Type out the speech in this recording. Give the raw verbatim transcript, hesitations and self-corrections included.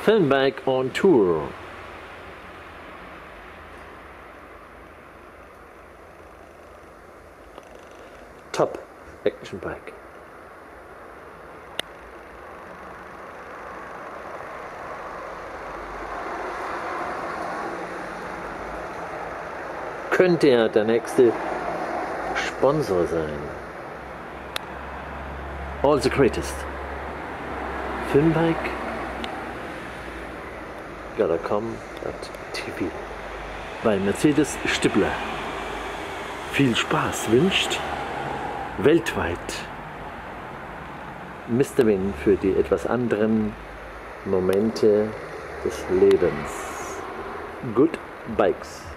Filmbike on Tour. Top Action Bike. Könnte er der nächste Sponsor sein. All the greatest. Filmbike. Gotta come at T V. Bei Mercedes Stippler. Viel Spaß wünscht weltweit Mister Win für die etwas anderen Momente des Lebens. Good Bikes.